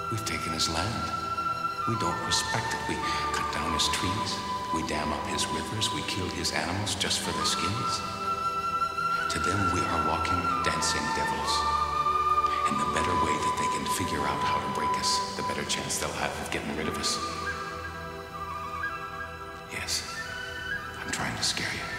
We've taken his land. We don't respect it. We cut down his trees. We dam up his rivers. We kill his animals just for their skins. To them, we are walking, dancing devils. And the better way that they can figure out how to break us, the better chance they'll have of getting rid of us. Yes, I'm trying to scare you.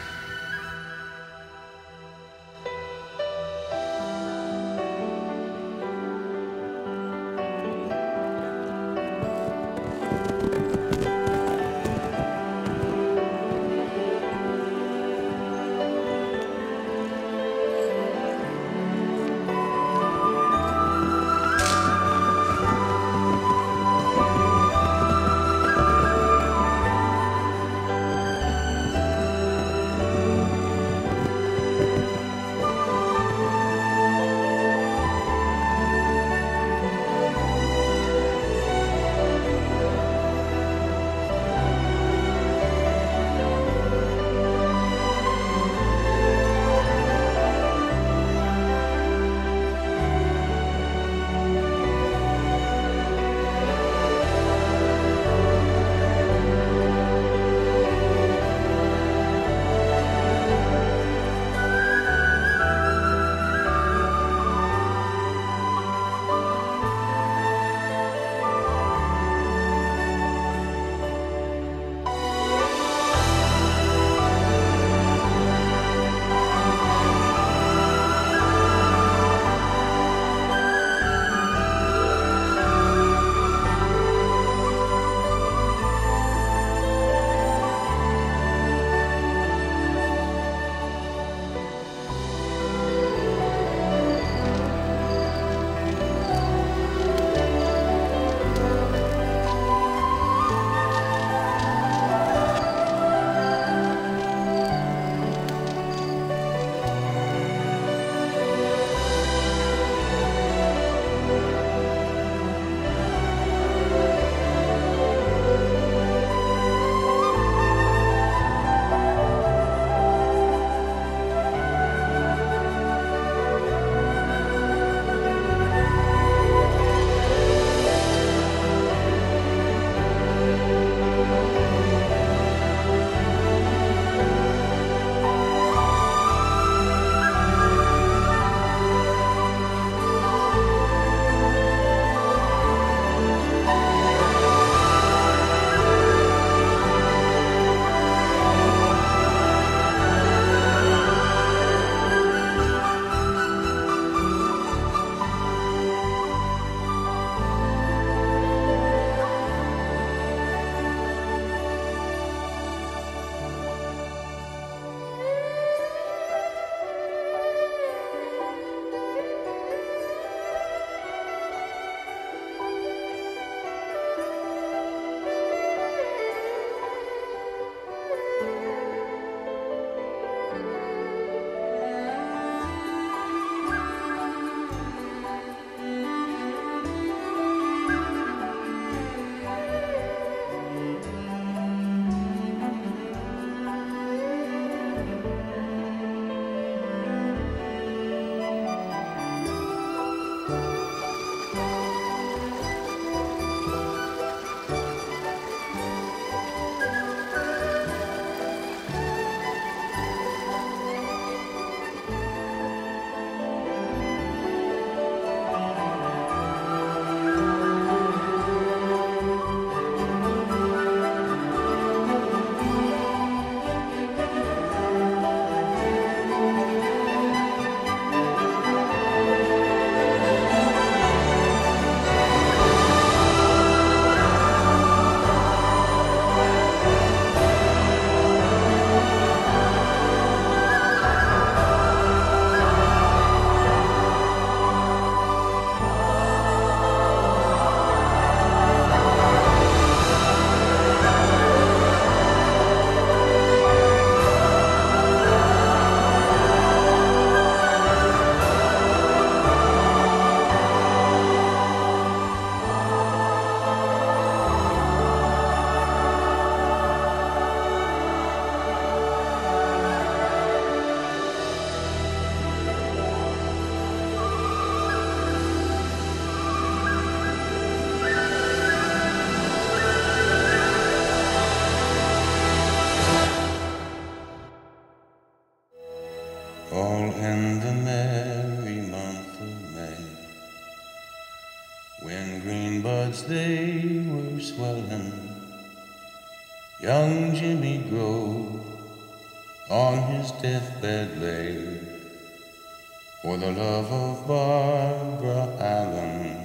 and green buds they were swelling. Young Jimmy Grove on his deathbed lay for the love of Barbara Allen.